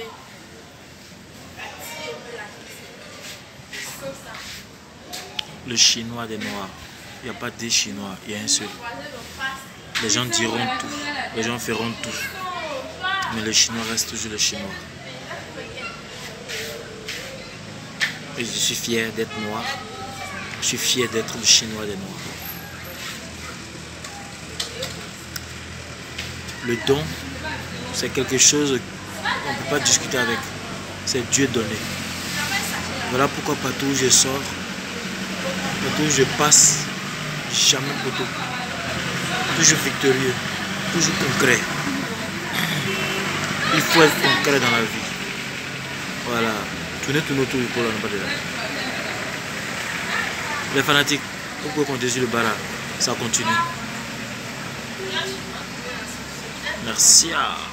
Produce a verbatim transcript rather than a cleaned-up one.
Le chinois des noirs. Il n'y a pas des chinois, il y a un seul. Les gens diront tout, les gens feront tout. Mais le chinois reste toujours le chinois. Et je suis fier d'être noir. Je suis fier d'être le chinois des noirs. Le don, c'est quelque chose qu'on ne peut pas discuter avec. C'est Dieu donné. Voilà pourquoi partout où je sors, partout où je passe, jamais photo. Toujours victorieux, toujours concret. Il faut être concret dans la vie. Voilà. Tournez, tournez autour du pôle, on n'est pas de là. Les fanatiques, vous pouvez compter sur le bara. Ça continue. Merci.